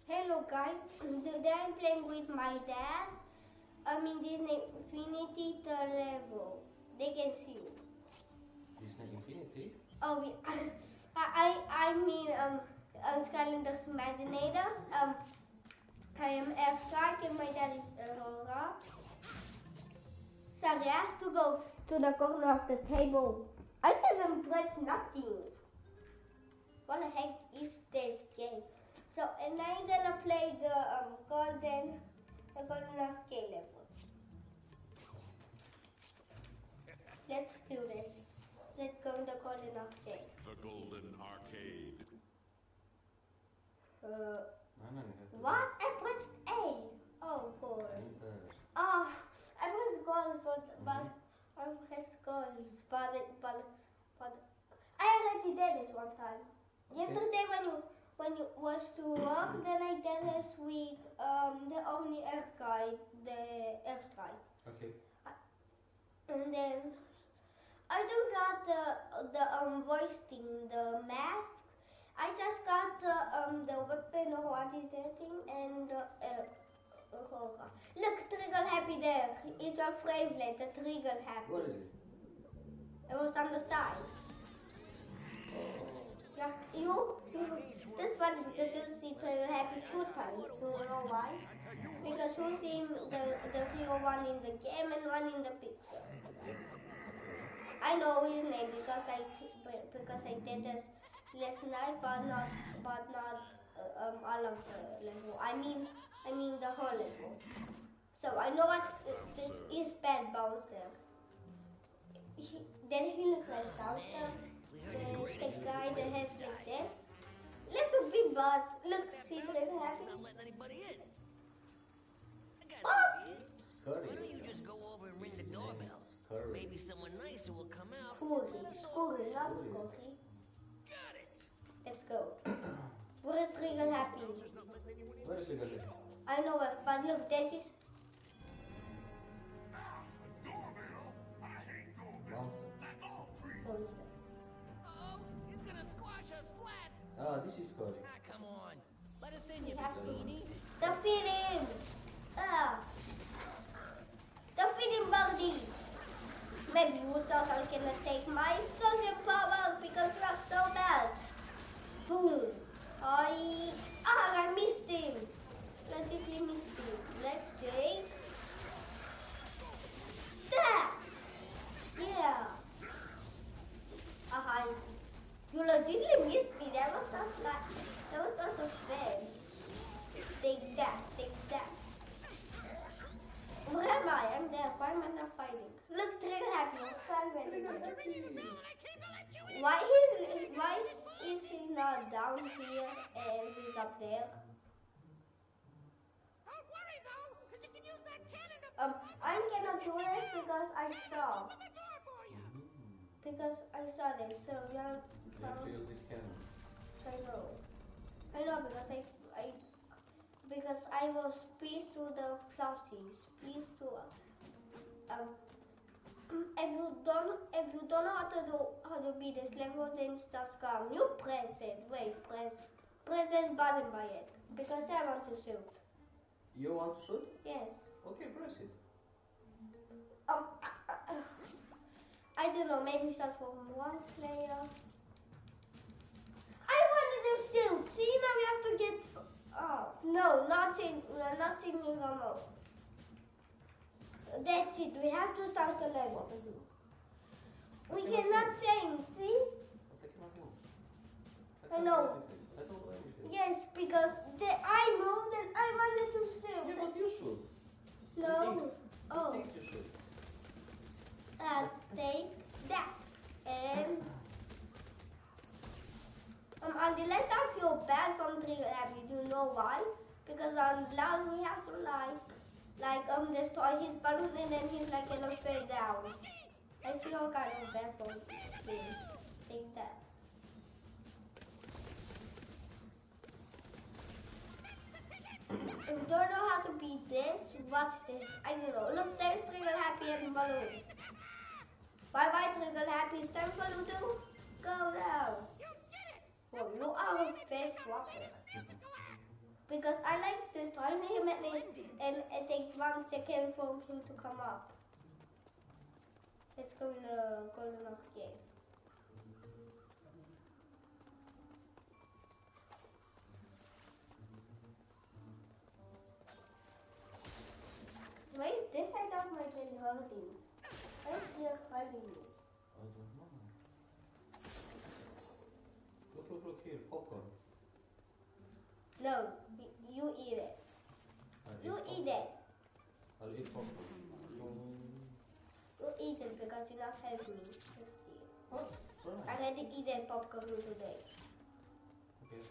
Hello guys, today I'm playing with my dad. I'm in Disney Infinity third level. They can see me. Disney Infinity? Oh, I mean Skylanders Imaginators. I am F-Strike and my dad is Aurora. Sorry, I have to go to the corner of the table. I haven't pressed nothing. What the heck is this game? So, and I'm gonna play the golden arcade level. Let's do this. Let's go to the golden arcade. The Golden Arcade. What? I pressed A. Oh, gold. I pressed gold, but I pressed gold, but I already did this one time. Yesterday when you was to work, then I did this with the only Earth guy, the airstrike. Okay. And then I don't got the voice thing, the mask. I just got the weapon or what is that thing and Aurora. Look, Trigger Happy there. It's your favorite, the Trigger Happy. What is it? It was on the side. Like this funny because you see Trigger Happy 2 times. Do you know why? Because you see the hero one in the game and one in the picture. I know his name because I did this last night, but not all of the level. I mean the whole level. So I know what this is Bad Bouncer. Then he looks like Bouncer. The guy that has like this. Little bit, but look, see the little happy. Not letting anybody in. I got Oh! an idea. Scurry. Why don't you just go over and ring the doorbell? Scurry. Maybe someone nicer will come out. Scurry, not Scurry. Got it. Let's go. Where is Trigger Happy? Where is it? I know it, but look, this is Doorbell? I hate doorbells. Monster. Like all trees. Monster. Oh, he's gonna squash us flat. Ah, this is Scurry. Ah, come on. Let us in, you have to. bikini. Defeat him! Defeat him, Birdie! Maybe you thought I was gonna take my explosive power because you're so bad. Boom! I missed him. Let's just missed him. Let's take that! Yeah! You legitimately missed me. That was not so fair. Take that. Where am I? I'm there. Why am I not fighting? Look, Trigger Happy. Why is he not down here and he's up there? Don't worry though, because you can use that cannon to I cannot do this because I saw. open the door for you. Because I saw them. So You have to use this cannon. I know because I was peace to the pluses, peace to if you don't know how to beat this level, then start come. You press it. Wait, press this button by it because I want to shoot. You want to shoot? Yes. Okay, press it. I don't know. Maybe start from one player. I wanted to shoot. See, now we have to get. Oh no, not changing remote. That's it. We have to start the level. We cannot change. See? But I cannot move. I know. I don't do anything. Yes, because I moved and I wanted to shoot. Yeah, but you should. No. It thinks you should. I'll take that. And on the left I feel bad from Trigger Happy. Do you know why? Because on Loud we have to destroy his balloon and then he's like gonna fall down. I feel kind of bad for him. Take that. If you don't know how to beat this, watch this. I don't know. Look, there's Trigger Happy and Balloon. Bye bye, Trigger Happy. It's time for you to go down. You did it! Whoa, you are a fast walker. Because I like destroying him and it takes 1 second for him to come up. Let's go in the Golden Rock Cave. Why is this side of my bed hurting? Why is here hurting me? I don't know. Look here, popcorn. No, you eat it. You eat it. I'll eat popcorn. You eat it because you're not helping me. What? I Right. had to eat that popcorn today. Okay.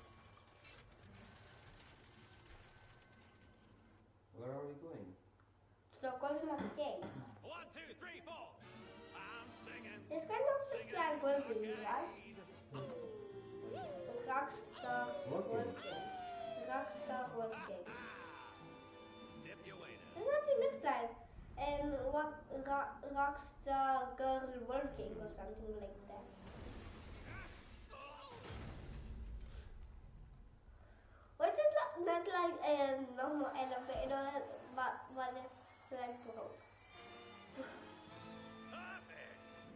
Where are we going? To the Golden Rock Cave. 1, 2, 3, 4. I'm singing. This kind of looks like working, right? Rockstar Working. working. Rockstar working. Zip your way now. That's what it looks like. And Rockstar girl working or something like that. What is not like a normal elevator, but it's like broke. Perfect.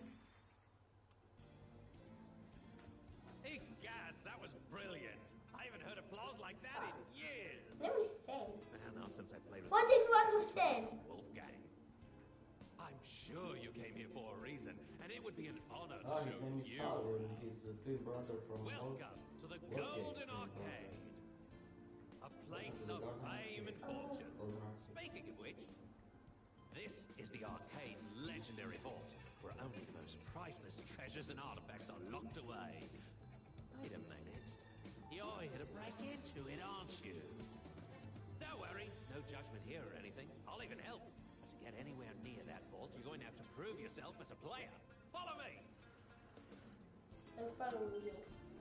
Egads, that was brilliant. I haven't heard applause like that in years. Let me say. Not since I played with What did you understand? Wolfgang. I'm sure you came here for a reason, and it would be an honor to Ah, his show name is you. Sal, and he's a twin brother from Welcome to the Wolfgang. Golden Arcade, a place of fame and fortune. Speaking of which, this is the arcade's legendary vault, where only the most priceless treasures and artifacts are locked away. Wait a minute. You're here to break into it, aren't you? Don't worry, no judgment here or anything. I'll even help. But to get anywhere near that vault, you're going to have to prove yourself as a player. Follow me! I'm following you.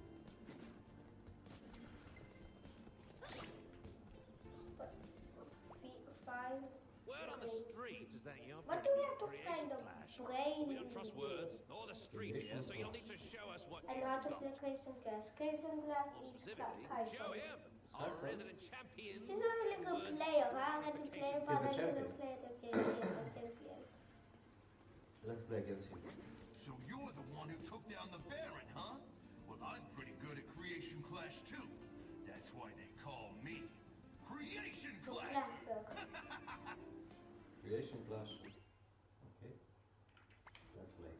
Fine. Word on the street is that you're What do we have to find the brain? We don't trust words or the street here, so you'll need to show us what And you've how to got. play Crimson Glass. Crimson Glass More is specifically, Python. show him, our Skyfall. resident champion. He's not a really good player. I had to play, but I champion. didn't play the game yet, the champion. Let's play against him. So you're the one who took down the Baron, huh? Well, I'm pretty good at Creation Clash too. That's why they call me Creation Clash. Classic. Creation Clash. Okay. Let's play.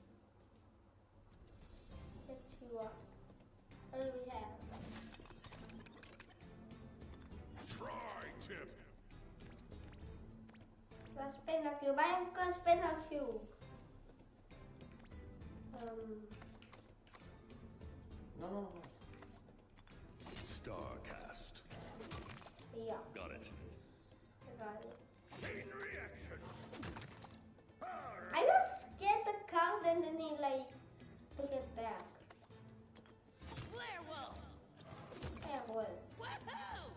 Let's see what do we have. Tri-tip. Let's spin a cube. I have to spin a cube. No. Starcast. Yeah, Got it. I got it. Chain reaction. I just get the card and then he like took it back. Werewolf! Yeah, well. Woohoo!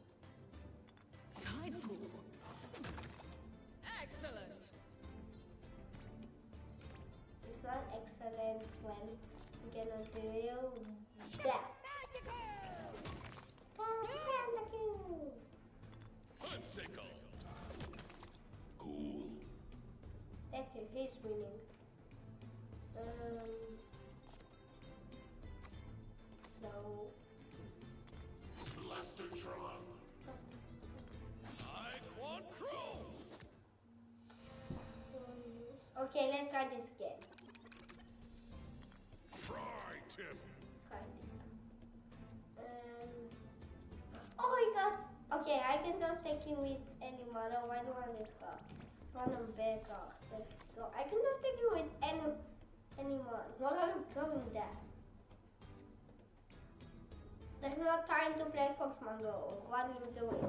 Tide pool. Excellent. It's not excellent when you gonna do that. Thank you. Bicycle. Cool. That's it, he's winning. No. Blastertron. I want Crow. Okay, let's try this game. Tri-tip. Try it. Oh my god. Okay, I can just take him with any model. Why do I want this car? Want a big car. So I can just take him with any model. What are you doing that? There's no time to play Pokemon Go. What are you doing?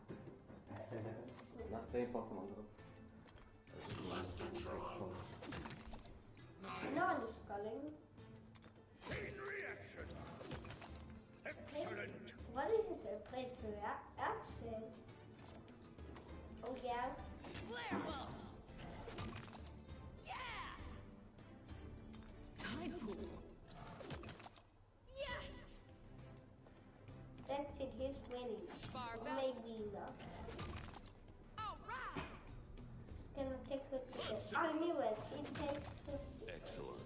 Not playing Pokemon Go. Blastertron. No one is calling. Chain reaction. Excellent. What is a play to action? Oh yeah. Werewolf! Yeah! Tide pool. Yes! That that's it. He's winning. Far Or back. maybe not. All right. It's gonna take 50 seconds. I knew it. It takes 50 seconds. Excellent.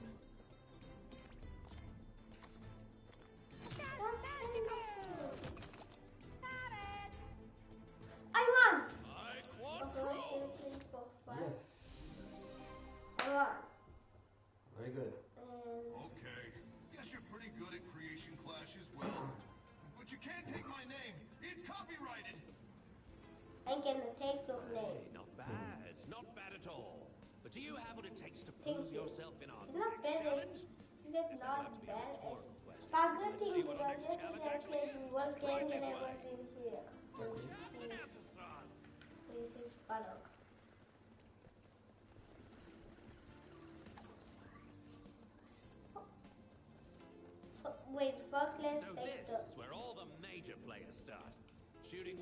I won! I Okay, 1, 2, 3, 4, 5. Yes. I won. Very good. And Okay, guess you're pretty good at creation clash as well. But you can't take my name. It's copyrighted. I'm gonna take your name. Not bad. Not bad at all. But do you have what it takes to Thank prove you. yourself in our It's not next bad. challenge? Is it not That'll have to be a bad? rhetorical question. But good Let's thing see what our because next this is challenge actually actually the is. worst Right game this that I way. was in here. This is Paddock. Wait, first let's So take this the... is where all the major players start. Shooting...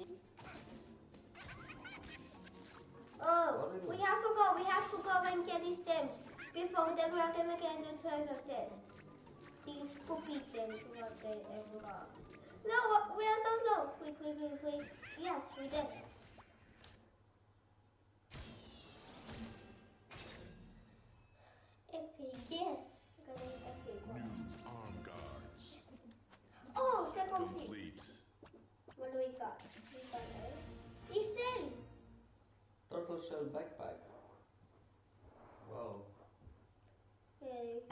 Oh, we have to go and get these stamps. Before then we are gonna get the treasure chest. These poopy stamps, what they ever are. No, we are so slow. Quick. Yes, we did. Epic, yes. Got an epic one. Arm guards. Oh, second piece. Complete. What do we got? We got a Excel. Turtle shell backpack. Wow. Okay.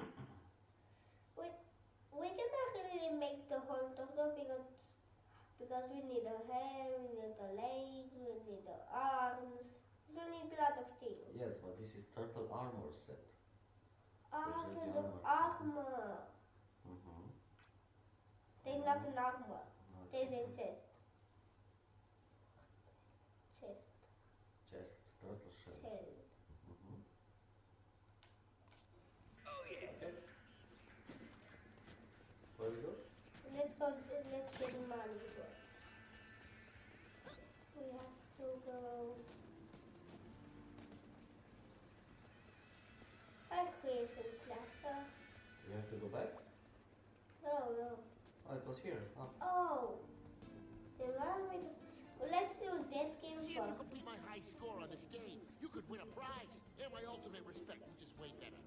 We can actually make the whole turtle because we need a head, we need the legs, we need the arms. So we need a lot of things. Yes, but this is turtle armor set. Ah, There's so the the armor. armor. Mm-hmm. There's not an armor. No, it's There's a not. chest. Chest. Chest, turtle shell. Shell. Mm-hmm. Oh yeah! Okay. Where we go? Let's go. Let's get money first. We have to go. Creation class. We have to go back? No. Oh, it was here. Oh. Oh. Then why don't we? Well, let's do this game See if you first. can beat my high score on this game. You could win a prize and my ultimate respect, which is way better.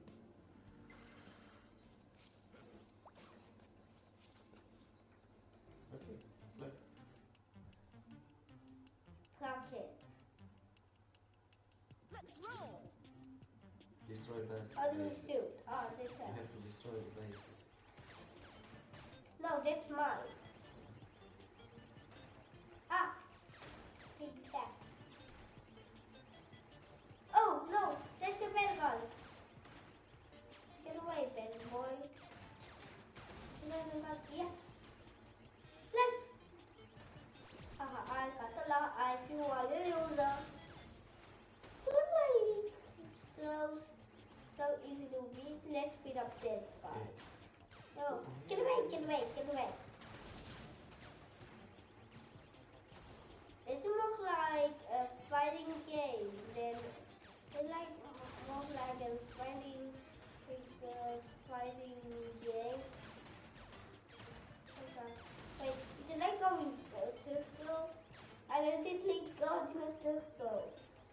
Okay. Look. Rocket. Let's roll. Destroy bases. How do we shoot? Ah, this You one. have to destroy the bases. No, that's mine. Ah. Take that. Oh no, that's a bad gun. Get away, bad boy. Yes. Let's. Haha, I got a lot. I feel a loser. Goodbye. So easy to beat. Let's beat up this guy. No, get away. It looks like a fighting game. Then it like more like a fighting game. Okay. Wait, did I go in a circle? I literally go in a circle.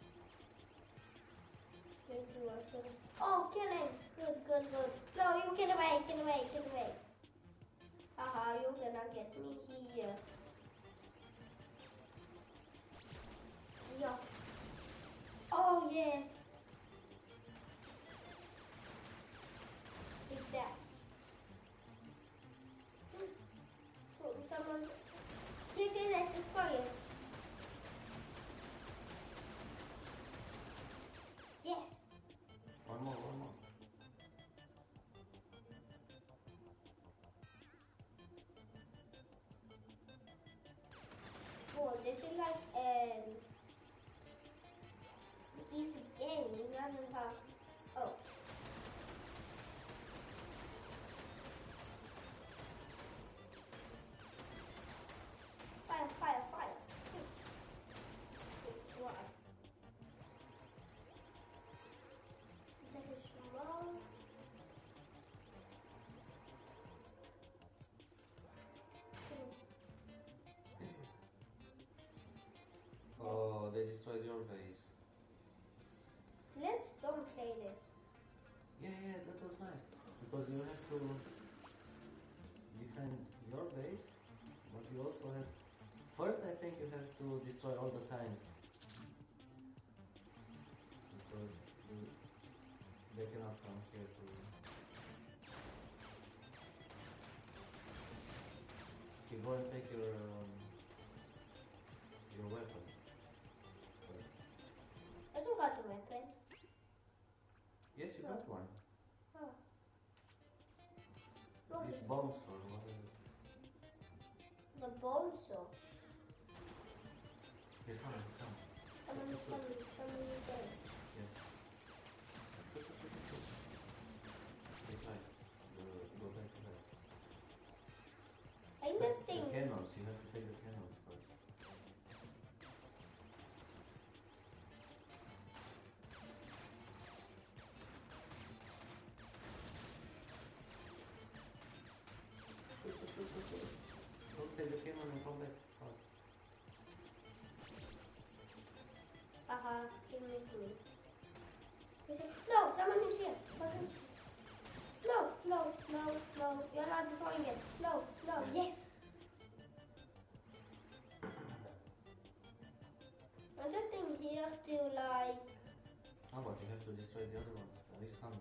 Into a circle. Oh, cannons! Good. No, you get away. Haha, you cannot get me here. Yeah. Oh, yes. Take that. Oh, someone. Yes, let's destroy it. Yes. One more. Oh, this is like an easy game. You doesn't have. Oh. Fire. What? That is wrong. destroyed your base. Let's don't play this. Yeah, that was nice. Because you have to defend your base, but you also have... First, I think you have to destroy all the tanks. Because they cannot come here to... Okay, go and take your weapon. First. I don't got a weapon. Yes, you got one. Oh. Look, These bombs or whatever. the bone saw. He's coming, he's coming. Someone there. Yes. Shoot. Take light. Go back to that. I just think. The cannons, you have to take the cannons first. Shoot. Don't take the cannon and come back fast. Haha, he missed me. He said, no, someone is here. No, you're not destroying it. No, yes. I'm just in here to like. How about you have to destroy the other ones? He's coming.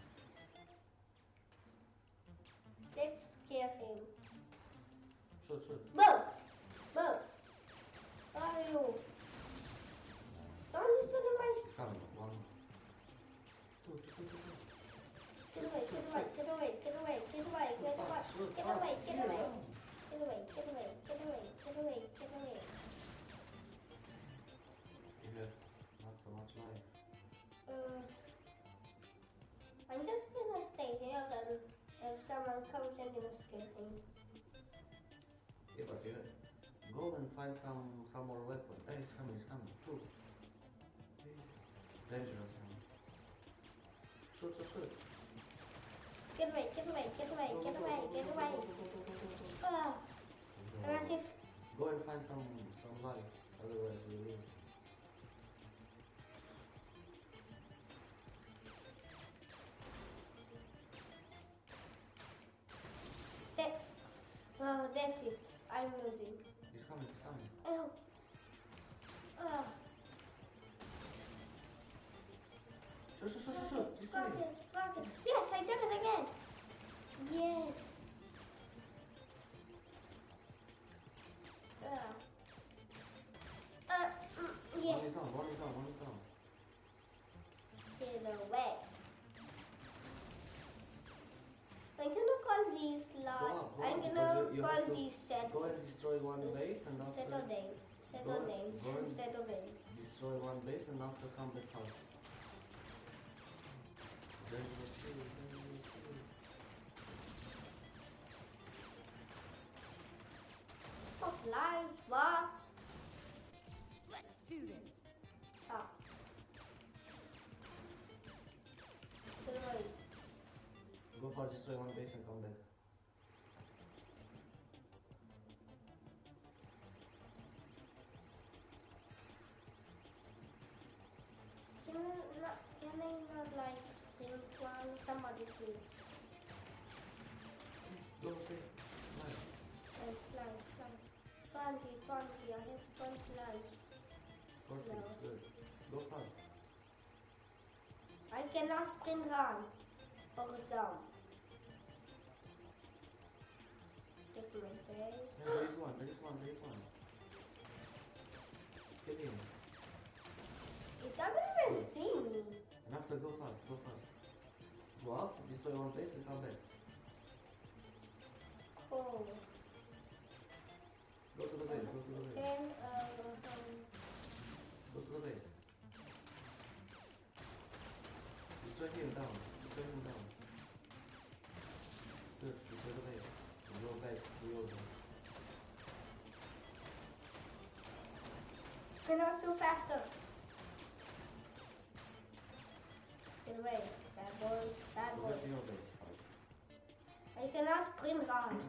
Let's scare him. Shoot. Boom! Where are you? Someone is to the right. He's coming. One. Two. Get away. You have not so much life. I'm just gonna stay here and if someone comes in, gonna scare him. Yeah, but you go and find some more weapon. Hey, he's coming. Two. Dangerous one. Shoot. Get away. Ah, unless if Go and find some life, otherwise we lose. that's it. I'm losing. He's coming. Oh. Ah. Shoot. Destroy it. Spark it. Yes, I did it again. Yes. Yes. One is down. Get away. I'm gonna call these Go I'm up, gonna because you call have to these set. Go and destroy one base and after... Settle names. Go and- Settle names. Destroy one base and after come back fast. Dangerous too. Of life, what? Let's do this. Ah. To the right. Go fast, destroy one base and come back. Can I not like sprint one? Somebody please. Go, okay. Nice. And fly. 20, I have 20 lives. Perfect, No. good. Go fast. I cannot sprint run. Or jump. Take my face. Yeah, there is one. Get in. It doesn't even see me. And after, go fast. Go up, destroy one base and come back. Oh. Go to the base. Then, Go to the base. Destroy him down. Good, destroy the base. And go back to your base. can also faster. Get away. Bad Go boy. back to your base fast. I cannot sprint run.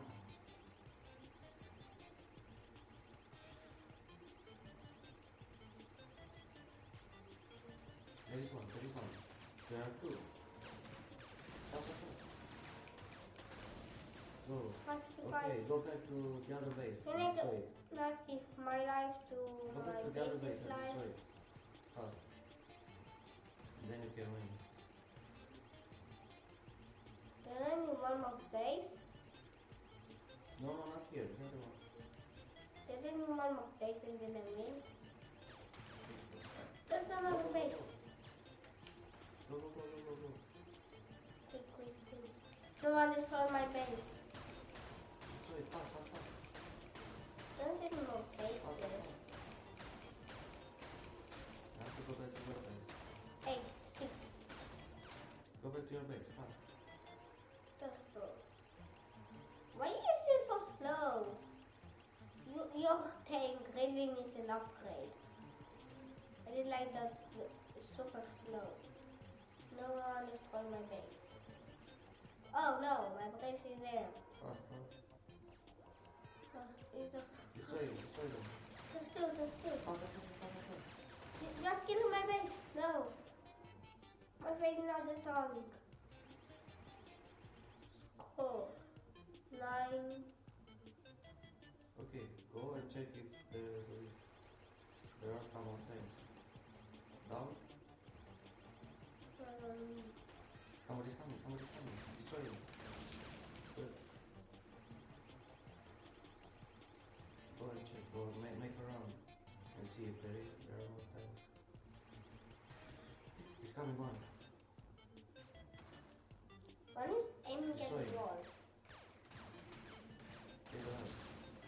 There are two. Fast, fast, fast. Go. But if I Okay, go back to the other base. Can I Destroy it. not give my life to Go my back to the other base baby's and life? destroy it. Fast. Then you can win. There's only one more base. No, no, not here. The other one. There's only one more base and then I win. There's another base. Go, go, go, go, go, go. Quick, quick, quick. Someone destroyed my base. Destroy it. Fast, fast, fast. There's any more Fast, fast, bases. fast. You have to go back to your base. 8, 6, Go back to your base. Fast. just go. Why is you so slow? Your tank Riven is an upgrade. I did like that it's super slow. No one destroyed my base. Oh no, my base is there. Fast, fast. It's a, Destroy it. Destroy them. just do. Fast, fast, fast, fast, fast, fast. Just kill my base. No. My base is not destroying. Score 9. Okay, go and check if there are some more things. Down. Somebody's coming. Somebody's coming. Destroy him. Good. Go and check. Go make a round and see if there are more things. He's coming one. One is aiming at Sorry. the wall. Take it out.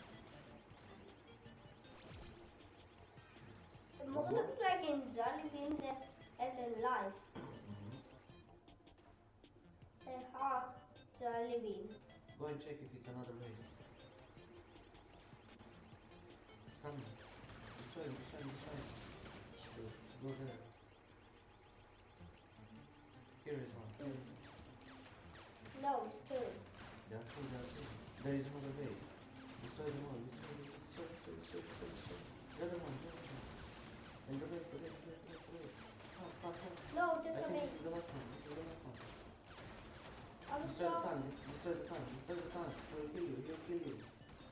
It looks like in Jollibee that as in life. Mhm. A half Jollibee. Go and check if it's another base. It's coming. Destroy him. Destroy him. Destroy him. Good. Go there. Here is one. Here is one. No, it's 2. There are two. There are two. There is another base. Destroy them all. Destroy. The other one. And the base. Fast, fast, fast. No, I just a think base. this is the last one. This is the last one. I was Destroy the so... tank. Destroy the tank. Destroy the tank. He'll kill you. He'll kill you.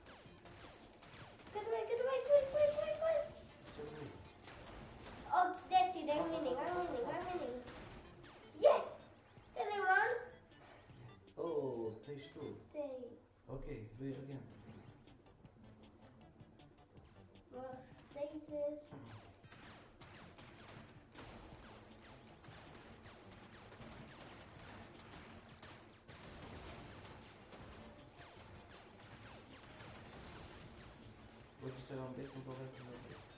Get away, quick. Destroy the base. Oh, that's it, I'm Fast, winning. fast. Yes! Did I run? Yes. Oh, stage 2. Stay. Okay, do it again. Well, stages. Go destroy one base and go back to the base.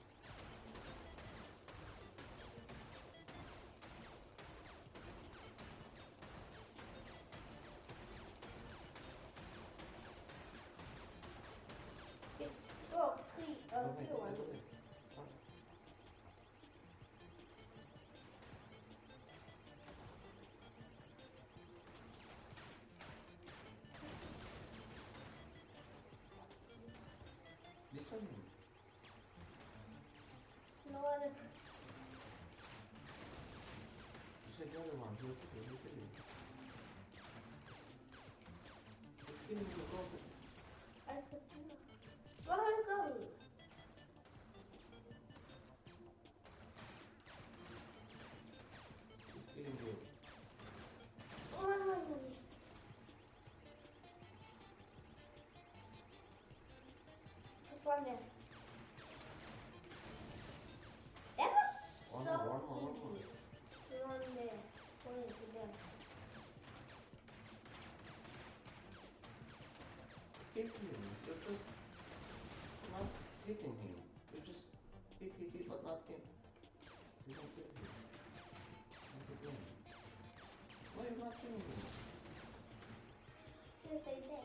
Oh, 3, Go back, few go back, ones. go back. Fast. Destroy him. No other. Destroy the other one. He'll kill you. It's killing you. Go back. I could do. Where are you going? It's killing you. Oh, there's one there. That was One so more, one more, one more. easy. One there. One is there. Hit him. You're just not hitting him. You just hit, but not him. You don't kill him. Not again. Why are you not killing him? Yes, I did.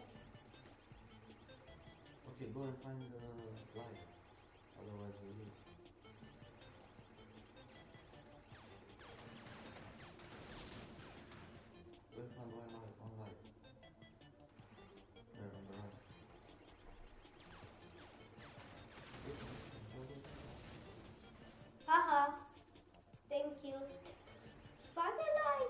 Okay, go and find the light. Otherwise we lose. Go and find one light. There on the right. Haha. Thank you. Spotlight.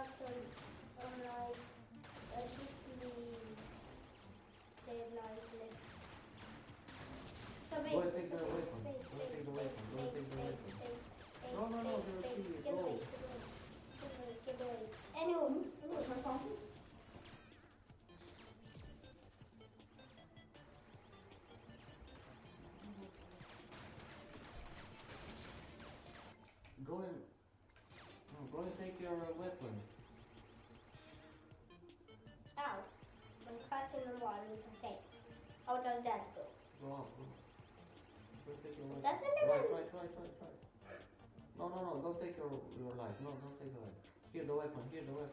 character like deeply they like this. So wait, Go and take the weapon. wait, Go and take the weapon. Go and take the weapon. wait, No, no, no, wait, there are wait, keys. give Go. away. Anyway, Go and take your weapon. ow, I'm cutting the wall with a tape. How does that go? Go up. Go. Go take your weapon. Doesn't it Try. No, don't take your life. No, don't take your life. Here the weapon.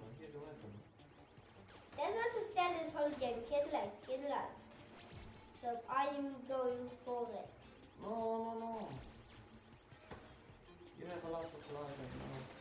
That's what to stand this whole game. Kid life. So I am going for it. No. You have a lot of life and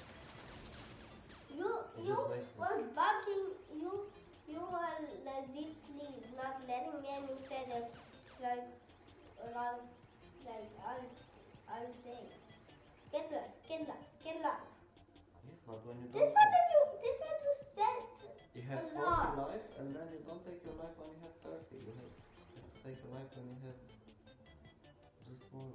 You just wasted. were bugging. You are legitly not letting me in instead of like a lot of like all day. Get life. Yes, but when you This don't what you said. you have a 40 lot. life and then you don't take your life when you have 30. You have to take your life when you have just one.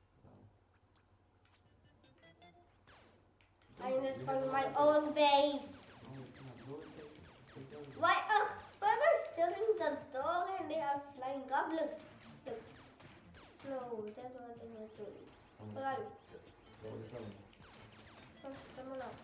I'm just on my own base. No, you cannot. Go and take your life. Why am I still in the door and they are flying goblins? Look. No, that's what I'm not doing. Right. Someone up.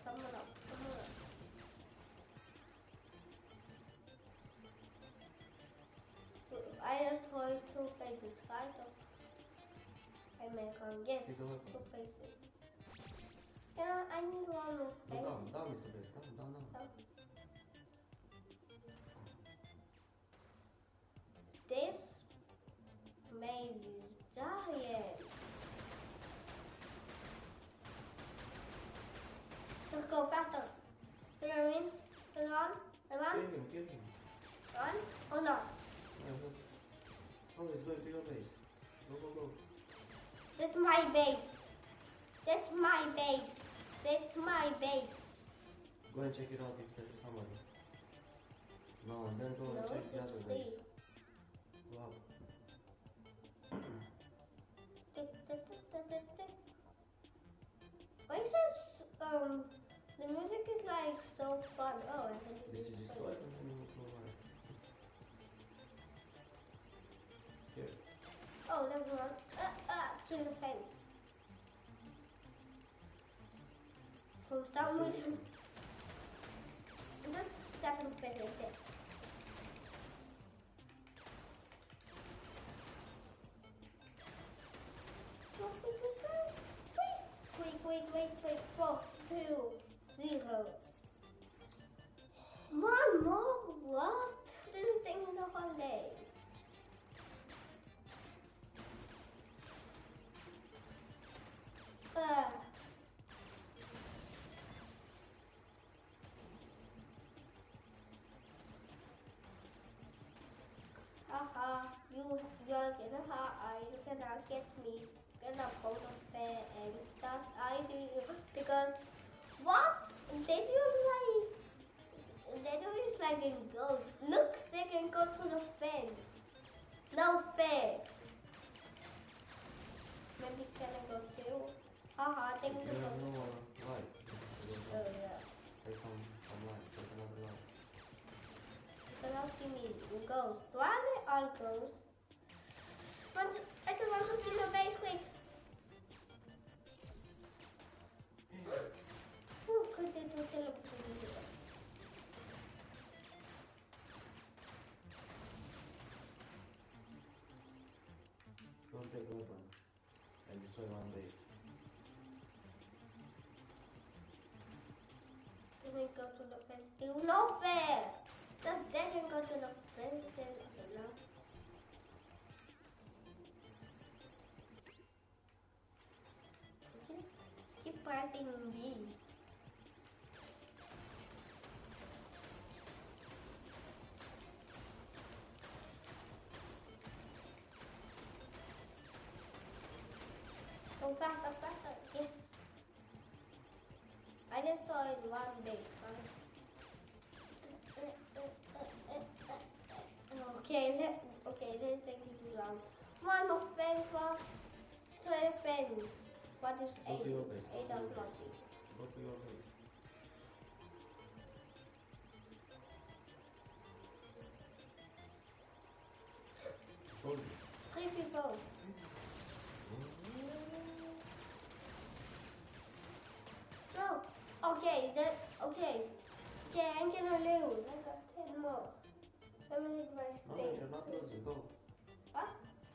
I just hold two faces, kind of. I make one guess. Take the weapon. Two faces. Yeah, I need one more Go face. down, Mr. Base. Down. This maze is giant. Let's go faster. You know what I mean? Run. Kill him. Run. Oh no. Oh, he's going to your base. Go. That's my base. Go and check it out if there is somebody. No, and then go and check the other base. Go up. Why is that? The music is like so fun. Oh, I think This is his weapon, and then you go right. Here. Oh, there's one. Kill the face. So start Let's do with this one. the second face right there. Quick. 4, 2, 0. One more? What? Didn't think the whole day. Haha, you cannot get me. Cannot go to fair and stuff. I do because what? They do is like in ghosts. Look, they can go to the fence. No fair. Maybe can I go too? Haha, thank You you. have no more life. Oh yeah. Take some life. Take another life. So now see me ghosts. Why are they all ghosts? I just want to see the base quick. Who could they do teleport? Go and take the weapon and destroy one base. Let me go to the fence. Do no fair. Just they can go to the fence. No. Keep pressing B. Go faster. Yes. I destroyed one base. depends. What is Go to 8? your base. 8 Go to does your not base. see. Go to your base. Told you. 3 people. No. Okay, okay. Okay, I'm gonna lose. I got 10 more. Let me hit my No, state. you're not losing. Go. What?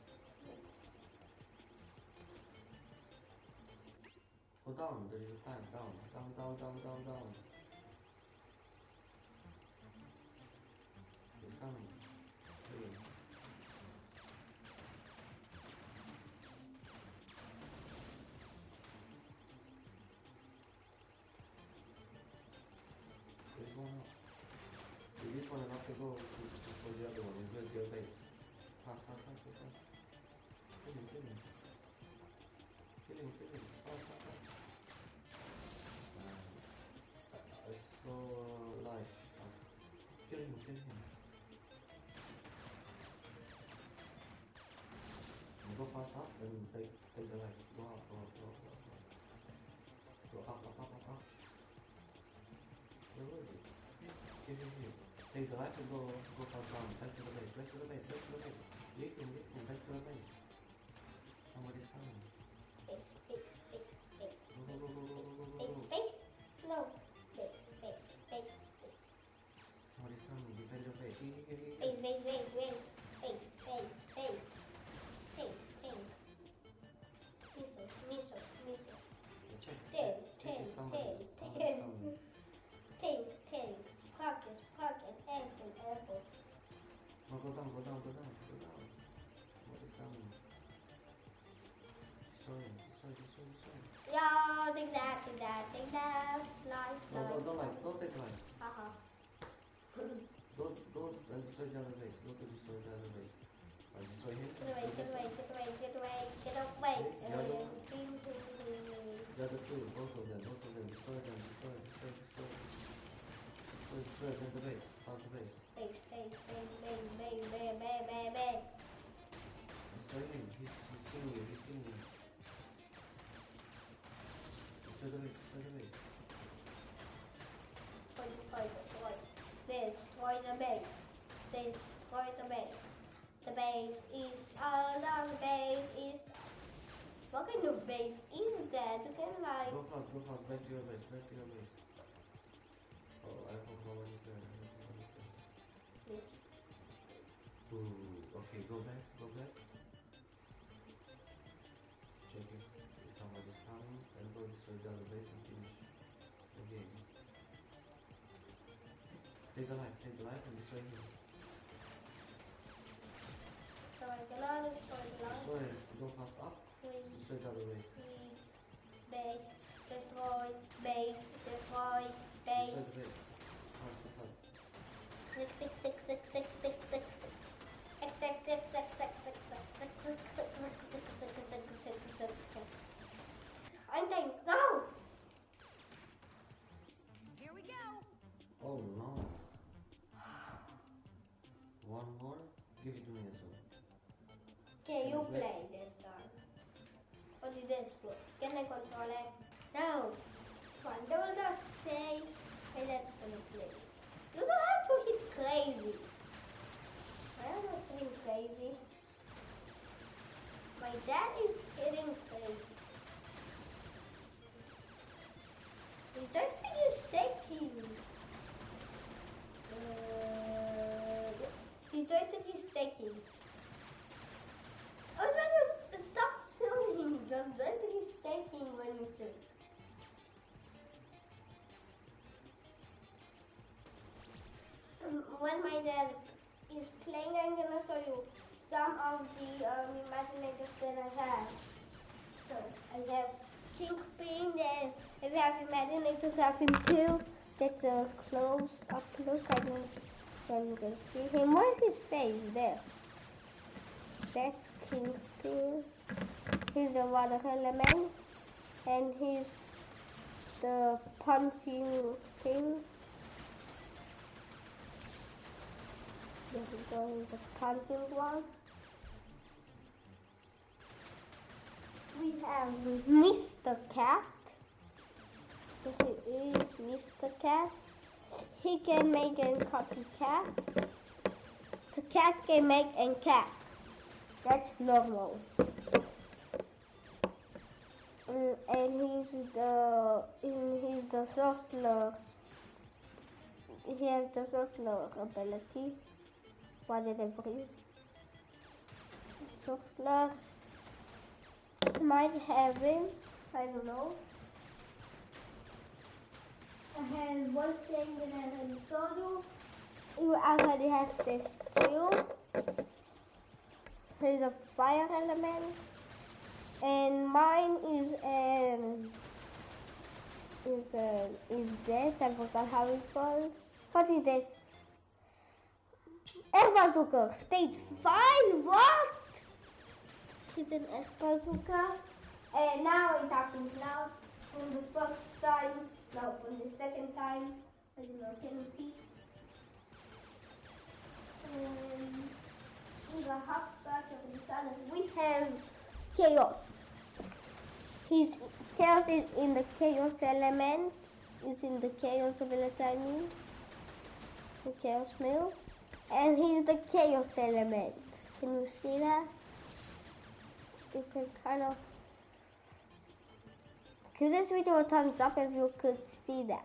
Go down. There is a time. Down. Down, down, down, down, down. It's coming. Hey. There's one up. This one enough to go for the other one. He's going to your base. Fast, fast, fast, fast, fast. Kill him, kill him. Kill him, kill him. Fast, fast, fast. I saw life. Kill him, kill him. And go fast up and take the life. Go up, go up, go up, go up. Go up, up, up, up, up. Where was it? Here. Take the life and go fast down. Back to the base, back to the base, back to the base. Leave him, back to the base. Somebody's coming. Space. Go, go, go, go, go, go, go, go. Space? No. Space. Somebody's coming. Defend your base. Here. Space. Miso. Check. Ten. If somebody's coming. Pink. Pocket. Apple. No, go down. Somebody's coming. Sorry. Yeah, take that. Life. No, don't take life. Haha. Go and destroy the other base. Go to destroy the other base. Destroy him. Get away. The other two, both of them. Destroy them. Destroy them, the base. Pass the base. Bang. Destroy him. He's killing you. Destroy the base. Destroy the base. The base is done. What kind of base is that? You can like. Go fast. Back to your base. Oh, I hope no one is there. This. Ooh, okay, go back. Check if somebody's coming and go destroy the other base and finish the game. Take the life and destroy him. Destroy it. Go fast up. Destroy the other base. Destroy base. Destroy the base. Fast. I'm dying. No! Here we go. Oh no. One more? Give it to me as well. Okay, you play this time. What is this for? Can I control it? No. Control the stay. Hey, that's gonna play. You don't have to hit crazy. I am not hitting crazy. My dad is hitting crazy. The joystick is shaking. The joystick is shaking. I was trying to stop shooting. The joystick is shaking when you shoot. When my dad is playing, I'm gonna show you some of the imaginators that I have. So I have Kingpin, then if you have imaginators, I have him too. That's a close-up look. I don't you can see him. Where's his face? There. That's Kingpin. He's the water element, and he's the punching thing. This is going the punching one. We we have Mr. Cat. He is Mr. Cat. He can make a copycat. The cat can make a cat. That's normal. And he's the sorcerer. He has the sorcerer ability. Whatever it is. Sorcerer might have him. I don't know. I have one thing that I already told you. You already have this too. Here's a fire element. And mine is this. I forgot how it's called. What is this? Air bazooka. Stage 5. What? It's an air bazooka. And now it happens loud. For the first time. Now for the second time. I don't know. Can you see? In the hot spot of the sun, we have chaos. Chaos is in the chaos element. Is in the chaos ability, I mean. The chaos mill. And he's the chaos element. Can you see that? You can kind of... Give this video a thumbs up if you could see that.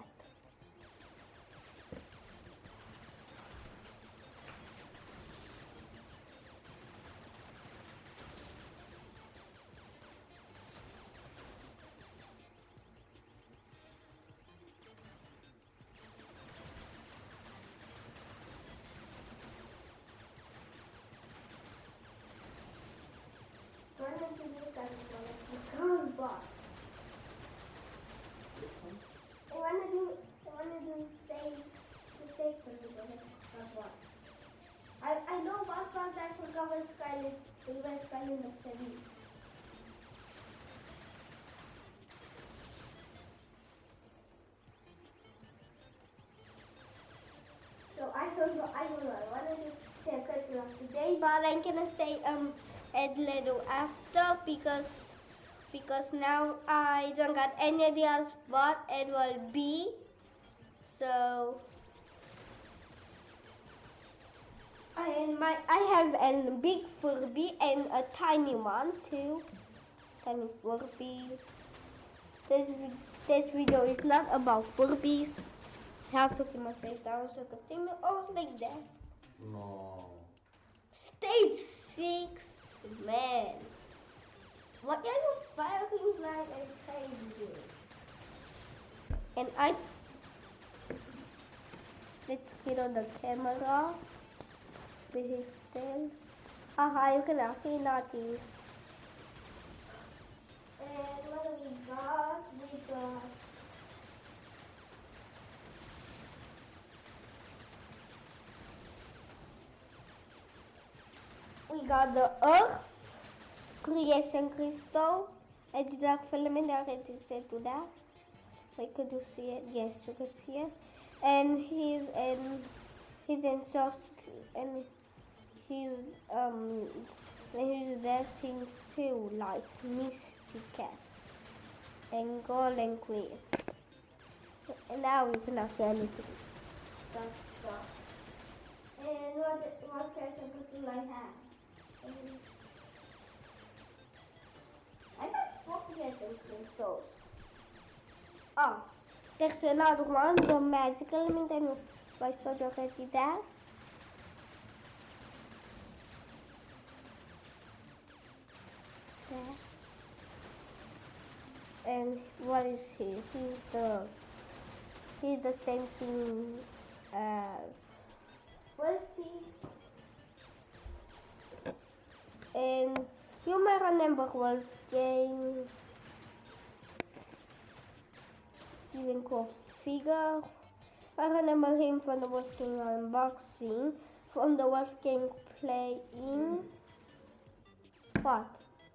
I know what part I forgot when Skyline the city. So I don't know, I wanted to say a question of today, but I'm gonna say a little after because now I don't got any ideas what it will be. So I have a big Furby and a tiny one too. Tiny Furby. This video is not about Furbies. I have to keep my face down so you can see me. Oh, like that. No. Stage 6, man. What are you firing like a crazy? And let's get on the camera with his tail. Haha, you can actually not use. And what do we got? We got the Earth Creation Crystal and the Dark Filament. I already said to that. Like, could you see it? Yes, you can see it. And he's in soft and he's there things too, like Misty Cat and Golden Queen. And now we cannot see anything. And what creation crystal I have? I got 4 creation crystals. Oh, there's another one, the magic element, and I showed you already that. There. And what is he? He's the same thing as Wolfie. And you may remember Wolfgang. He's a cool figure. I remember him from the Wolfgang unboxing, from the Wolfgang playing. What?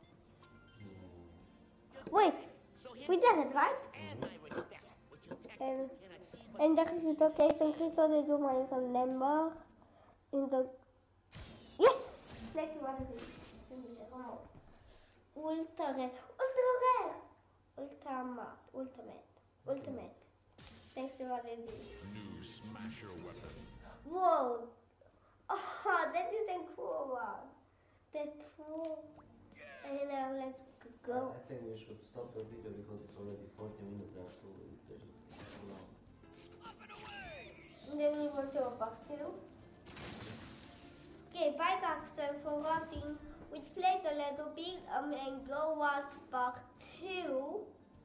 Wait, we did it, right? And that is the case and crystal that you might remember in the... Yes! Let's see what it is. Ultra rare. Ultra rare. Ultimate. Thanks to what it is. New smasher weapon. Whoa. Oh, that is a cool one. That's cool. And now let's go. I think we should stop the video because it's already 40 minutes. That's too long. And then we go to a part 2. Okay, bye guys, thanks for watching. We played a little bit and go watch part 2.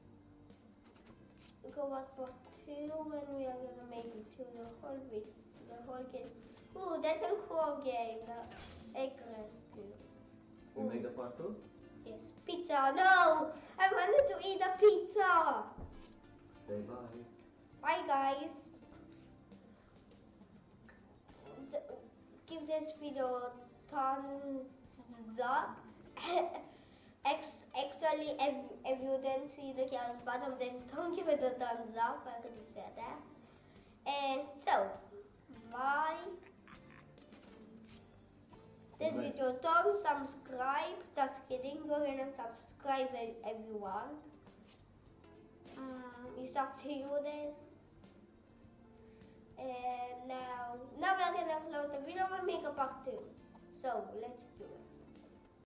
Go watch part 2 when we are gonna make it to the whole game. Ooh, that's a cool game, the Egg Rescue. We make a part 2? Yes, pizza, no! I wanted to eat a pizza! Say bye. Bye guys. Give this video thumbs up. Actually, if you didn't see the chaos bottom, then don't give it a thumbs up. I already said that. And so, bye. This video, don't subscribe. Just kidding. Go ahead and subscribe if you want. It's up to you this. And now we're gonna upload the video and make a part 2. So let's do it.